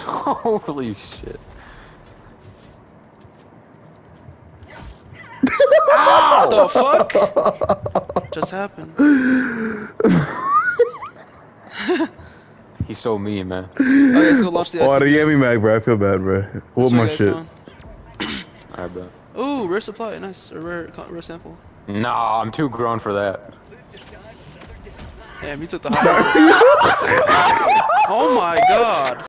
Holy shit. What the fuck just happened? He's so mean, man. Okay, let's go launch the Oh, they ICBM. gave me mag, bro. I feel bad, bro. Whoop my shit. Alright, bro. Ooh, rare supply, nice. A rare sample. Nah, I'm too grown for that. Damn, you took the high. Oh my god.